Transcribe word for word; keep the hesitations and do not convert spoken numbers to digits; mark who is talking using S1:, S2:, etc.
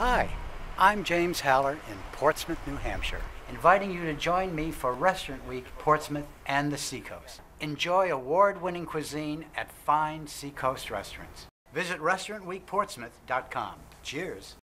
S1: Hi, I'm James Haller in Portsmouth, New Hampshire, inviting you to join me for Restaurant Week Portsmouth and the Seacoast. Enjoy award-winning cuisine at fine Seacoast restaurants. Visit restaurant week portsmouth dot com. Cheers.